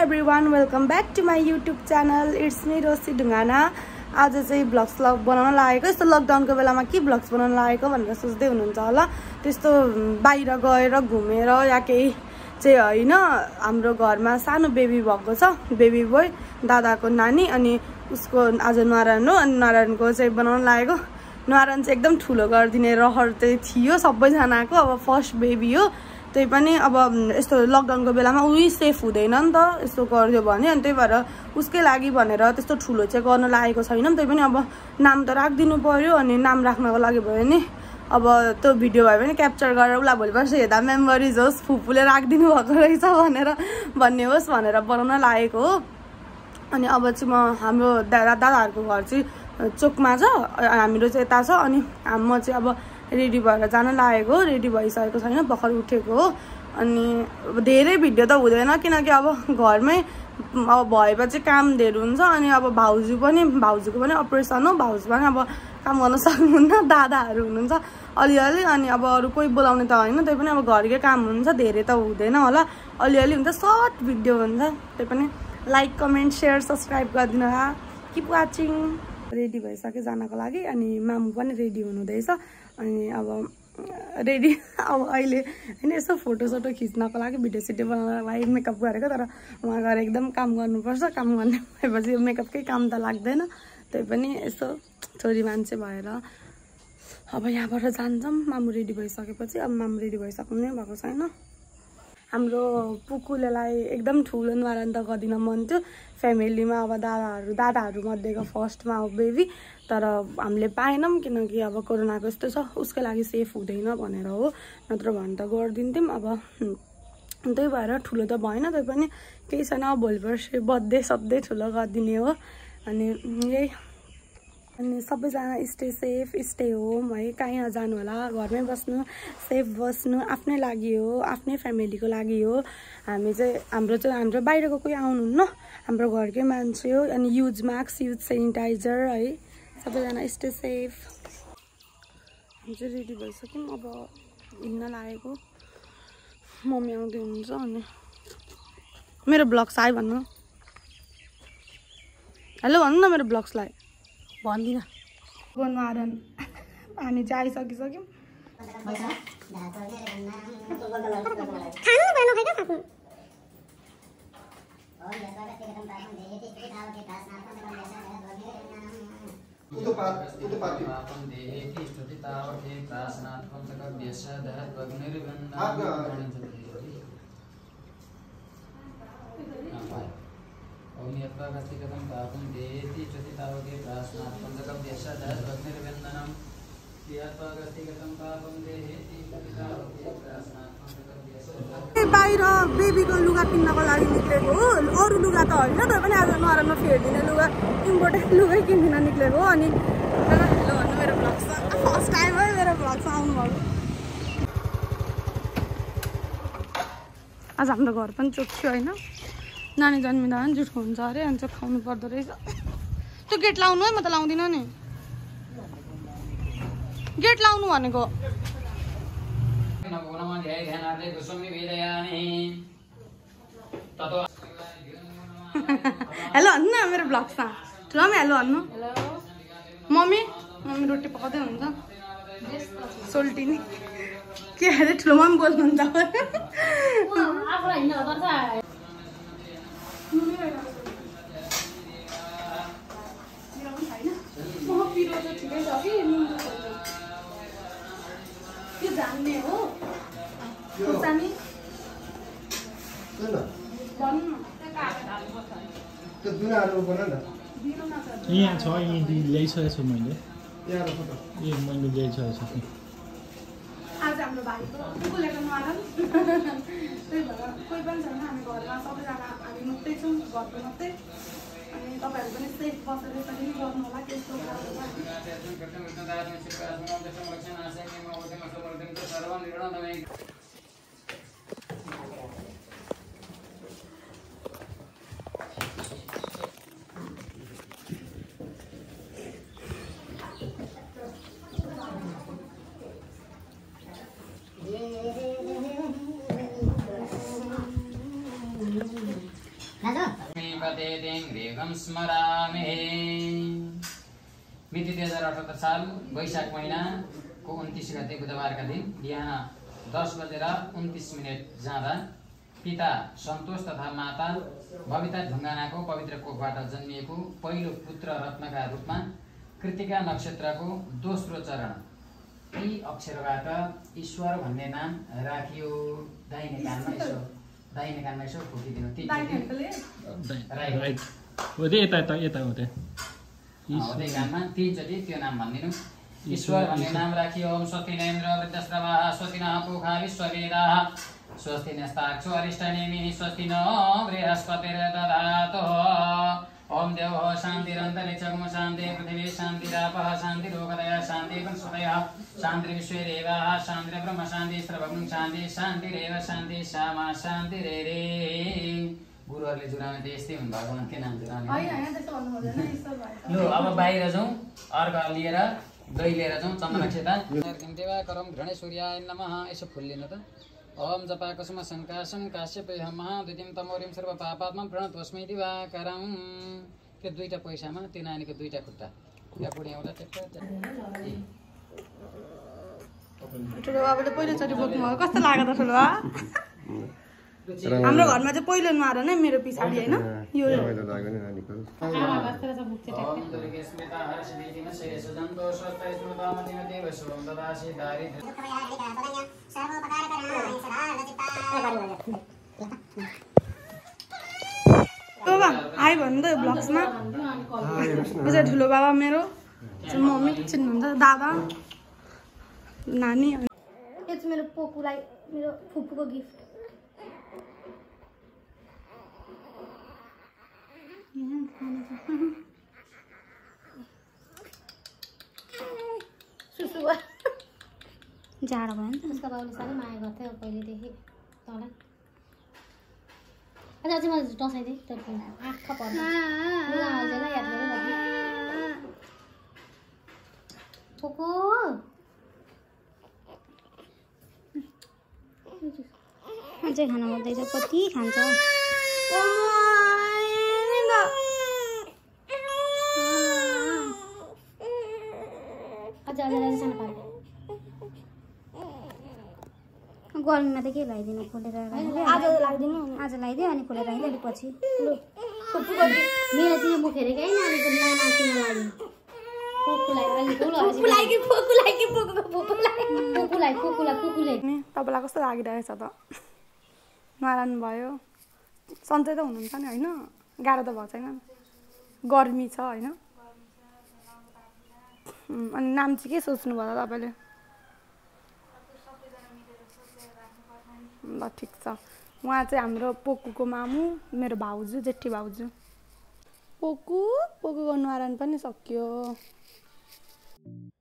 Everyone, welcome back to my YouTube channel. It's me Rosy Dhungana. आज चाहिँ blogs बनाउन लागेको, यस्तो लकडाउनको बेलामा के ब्लग्स बनाउन लागेको भनेर सोच्दै हुनुहुन्छ होला। त्यस्तो बाहिर गएर घुमेर या केही चाहिँ होइन। हाम्रो घरमा सानो बेबी भएको छ, बेबी बोय, दादाको नानी, अनि उसको आज न्वारान हो। अनि न्वारानको चाहिँ बनाउन लागेको। न्वारान चाहिँ एकदम ठुलो गरिदिने रहर चाहिँ थियो सबैजनाको। अब फर्स्ट बेबी हो, त्यही पनि अब यस्तो लकडाउनको बेलामा उही सेफ हुँदैन नि त, यस्तो गरिदियो भने। अनि त्यही भएर उसकै लागि भनेर त्यस्तो ठुलो चाहिँ गर्न लागेको छैन। त्यही पनि अब नाम त राखिदिनु पर्यो। अनि नाम राख्नको लागि भयो नि अब त्यो भिडियो भयो भने क्याप्चर गरेर उसलाई भोलि पर्सि हेर्दा मेमोरिज होस्, फुपूले राखिदिनु भएको रहेछ भनेर भन्ने होस् भनेर बनाउन लागेको हो। अनि अब चाहिँ म हाम्रो दादाहरूको घर चाहिँ चोकमा छ, हामीहरू चाहिँ यता छ। अनि म चाहिँ अब रेडी भएर जान लागेको, रेडी भइसकेको छैन, भर्खर उठेको हो। अनि धेरै भिडियो त हुँदैन किनकि अब घरमै अब भएपछि काम धेरै हुन्छ। अनि अब भाउजूको पनि अपरेसन हो, भाउजू पनि अब काम गर्न सक्नुहुन्न, दादाहरू हुनुहुन्छ अलिअलि। अनि अब अरू कोही बोलाउने त होइन, त्यही पनि अब घरकै काम हुन्छ, धेरै त हुँदैन होला, अलिअलि हुन्छ, सर्ट भिडियो हुन्छ। त्यही पनि लाइक, कमेन्ट, सेयर, सब्सक्राइब गरिदिनु होला। Keep watching. रेडी भइसक्यो जानको लागि। अनि मामु पनि रेडी हुनुहुँदैछ। अनि अब रेडी अब अहिले होइन यसो फोटोसोटो खिच्नको लागि, भिडियो सिडियो बनाउनको लागि मेकअप गरेको। तर उहाँ गएर एकदम काम गर्नुपर्छ, काम गर्ने भएपछि मेकअपकै काम त लाग्दैन। त्यही पनि यसो छोरी मान्छे भएर अब यहाँबाट जान्छौँ। मामु रेडी भइसकेपछि, अब मामु रेडी भइसक्नु नै भएको छैन। हाम्रो पुकुलेलाई एकदम ठुलो न्वारान त गरिदिन मन थियो फ्यामिलीमा। अब दादाहरू मध्येको फर्स्टमा अब बेबी, तर हामीले पाएनौँ किनकि अब कोरोनाको यस्तो छ, उसकै लागि सेफ हुँदैन भनेर हो, नत्र भने त गरिदिन्थ्यौँ। अब त्यही भएर ठुलो त भएन, त्यही पनि केही छैन। अब भोलि पर्सि बर्थडे सधैँ ठुलो गरिदिने हो। अनि यही, अनि सबैजना स्टे सेफ, स्टे होम है, कहीँ नजानु होला, घरमै बस्नु, सेफ बस्नु, आफ्नै लागि हो, आफ्नै फ्यामिलीको लागि हो। हाम्रो बाहिरको कोही आउनुहुन्न, हाम्रो घरकै मान्छे हो। अनि युज मास्क, युज सेनिटाइजर है, सबैजना स्टे सेफ। हामी चाहिँ रेडी भइसक्यौँ, अब हिँड्न लागेको। मम्मी आउँदै हुनुहुन्छ। अनि मेरो ब्लग्स आयो भन्नु, हेलो भन्नु न मेरो ब्लग्सलाई। भन्दिनँ न्वारान हामी चाहिँ आइसकिसक्यौँ। बाहिर बेबीको लुगा किन्नको लागि निक्लेको हो, अरू लुगा त होइन, तर पनि आज न्वारानमा फेरिदिने लुगा, इम्पोर्टेन्ट लुगै किनिदिन निक्लेको हो। अनि हेलो भन्नु मेरो ब्लग्स, फर्स्ट टाइम है मेरो ब्लग्समा आउनुभएको। आज हाम्रो घर पनि चोख्यो होइन, नानी जन्मिँदा पनि जुठो हुन्छ अरे, अनि चोखाउनु पर्दो रहेछ। त्यो गेट लाउनु है, म त लाउँदिनँ नि, गेट लाउनु भनेको। हेलो भन्नु न मेरो ब्लग्समा, ठुलो पनि हेलो भन्नु। मम्मी रोटी पकाउँदै हुन्छ, सोल्टिनी के अरे ठुलो मम्मी बोल्नुहुन्छ। जान्ने हो यहाँ छ, यहीँ ल्याइसकेको छु मैले, मैले ल्याइसकेको छु। आज हाम्रो भाइको पुकुलेको न्वारान, त्यही भएर कोही पनि छैन, हामी घरमा सबैजना हामी मात्रै छौँ, घरको मात्रै। अनि तपाईँहरू पनि सेफ बसेर यसरी नै गर्नु होला। त्यस्तो Lalu ते रेगम स्मरामे। मिति 2078 साल वैशाख महिनाको 29 गते बुधबारका दिन बिहान 10:29 जाँदा पिता सन्तोष तथा माता बबिता ढुङ्गानाको पवित्र कोखबाट जन्मिएको पहिलो पुत्र रत्नका रूपमा कृतिका नक्षत्रको दोस्रो चरण यी अक्षरबाट ईश्वर भन्ने नाम राखियो। दाहिने कानमा यसो फुकिदिनु राइट हुँदै कानमा 3 चोटि त्यो नाम भनिदिनु। ईश्वर भन्ने नाम राखियो। ओम स्वस्ति न इन्द्र वृद्धश्रवाः स्वस्ति न पूषा विश्ववेदाः स्वस्ति नस्ताक्षो अरिष्टनेमिः स्वस्ति न बृहस्पतिर्दधातु। ओम देवो शान्तिरन्तरिक्षं शान्ति पृथिवी शान्तिरापः शान्तिरोगदयः शान्ति वनस्पतयः शान्तिर्विश्वे देवाः शान्तिर्ब्रह्म शान्ति सर्वभूतं शान्ति शान्तिरेव शान्ति श्यामा शान्तिरेरे। गुरुहरुले जुराउने त यस्तै हुन् भगवानकै नाम जुराउने। ल अब बाहिर जाउँ अर्घ लिएर दही लिएर जाउँ चन्द्रक्षेता। देवाकरम घृणेश्वर्याय नमः। यसो फुल लिनु त। ओम जपाकुसुम शङ्काशं काश्यपेयं महाद्वितीयं तमोरिं सर्वपापात्मं प्रणतोस्मि दिवाकरं। त्यो दुईटा पैसामा त्यो नानीको दुईटा खुट्टा यहाँ बुढी आउँदा ठुलो बाबुले पहिलोचोटि बोक्नुभयो कस्तो लाग्यो त ठुलो? हाम्रो घरमा चाहिँ पहिलो नुहाएर नै मेरो पछाडि होइन यो आयो भन्नु त ब्लग्समा। चाहिँ ठुलो बाबा मेरो मम्मी चिन्नुहुन्छ दादा नानी। यो चाहिँ मेरो पोपुलाई मेरो फुपूको गिफ्ट। जाडो भयो नि त। उसका बाबुले साह्रै माया गर्थ्यो पहिलेदेखि तँलाई। अझै अझै मैले टसाइदिएँ तर आँखा पर्छ आउँदैन याद गरेर पोको अझै खाना पर्दैछ। कति खान्छ अझै अझै सानो पार्यो। गर्मीमा त के लगाइदिनु खोलेर आज लगाइदिनु आज लगाइदियो अनि खोलेर राख्यो अलिक पछि मेरो चाहिँ मुख हेरेको है नानीको नाना किन लाग्यो तपाईँलाई कस्तो लागिरहेछ त? नुहाइरहनु भयो सन्चै त हुनुहुन्छ नि होइन? गाह्रो त भएको छैन गर्मी छ होइन? अनि नाम चाहिँ के सोच्नु भयो तपाईँले? ल ठिक छ। उहाँ चाहिँ हाम्रो पोकुको मामु मेरो भाउजू जेठी भाउजू। पोकुको नुहाइरहनु पनि सक्यो।